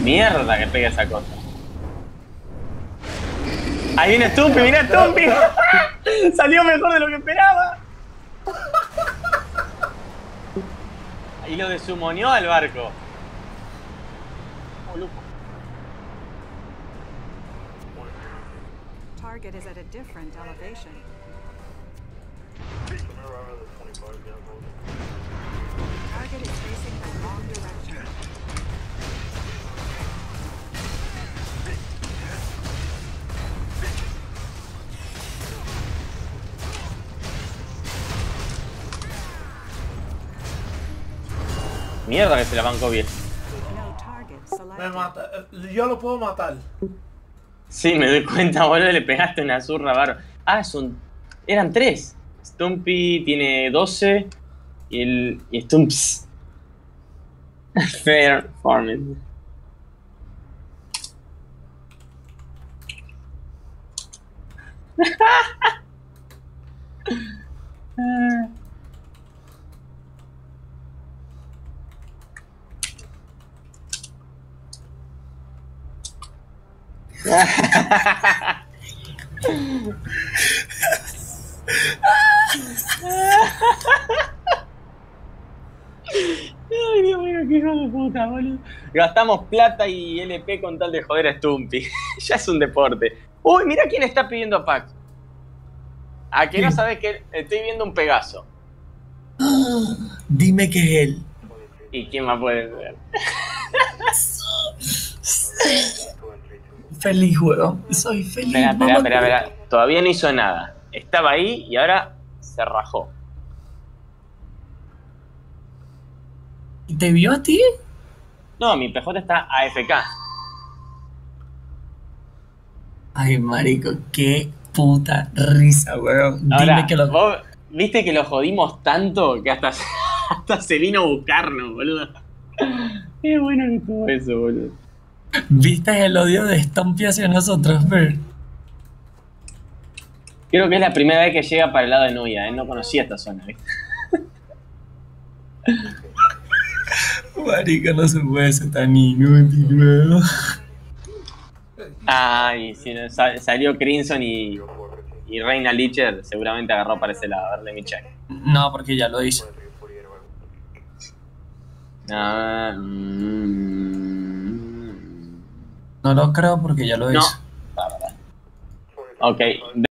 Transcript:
Mierda que pega esa cosa. Ahí viene Stumpy, mira Stumpy. Salió mejor de lo que esperaba. Y lo desumonió al barco. Oh, loco. Target is at a different elevation. Target is facing the wrong direction. Mierda que se la bancó bien. No target Me selected. mata. Yo lo puedo matar. Sí, me doy cuenta, boludo, le pegaste una zurra barro. Ah, eran 3. Stumpy tiene 12 y Stumps. Fair farming. Ay, Dios mío, qué hijo de puta, boludo. Gastamos plata y LP con tal de joder a Stumpy. Ya es un deporte. Uy, mira quién está pidiendo a Pac. ¿A que no ¿Quién? sabes que estoy viendo un Pegaso? Dime que es él. ¿Y quién más puede ser? Feliz juego. Soy feliz. Espera. Todavía no hizo nada. Estaba ahí y ahora se rajó. ¿Y te vio a ti? No, mi PJ está AFK. Ay, marico, qué puta risa, weón. Ahora, Dime que lo... vos viste que lo jodimos tanto que hasta se vino a buscarnos, boludo. Qué bueno que estuvo eso, boludo. ¿Viste el odio de Stumpy hacia nosotros, Ver? Creo que es la primera vez que llega para el lado de Nuya, ¿eh? No conocía esta zona, ¿viste? Marico, no se puede ser tan inútil, weón. Ay, si no, salió Crimson y Reina Licher, seguramente agarró para ese lado. A ver, let me check. No, porque ya lo hizo. Ah, No lo creo porque ya lo no. hizo. Ok.